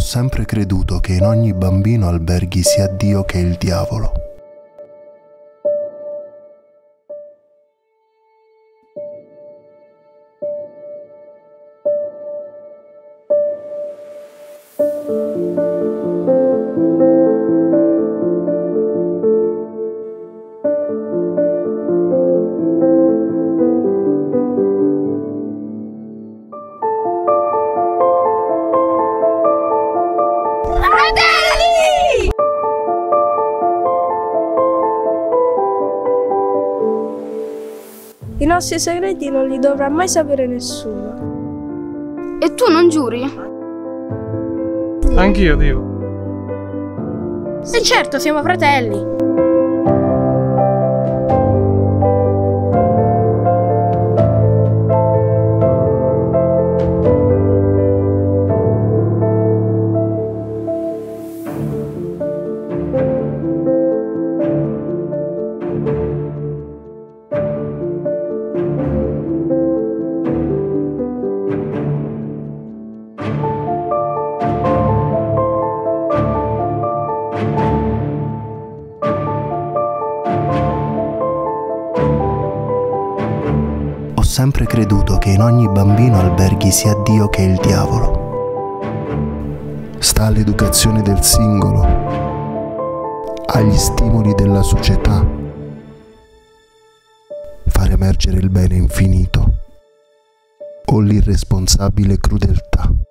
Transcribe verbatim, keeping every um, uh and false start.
sempre creduto che in ogni bambino alberghi sia Dio che il diavolo. I nostri segreti non li dovrà mai sapere nessuno. E tu non giuri? Anch'io, Dio. E certo, siamo fratelli. Ho sempre creduto che in ogni bambino alberghi sia Dio che il diavolo. Sta all'educazione del singolo, agli stimoli della società, far emergere il bene infinito o l'irresponsabile crudeltà.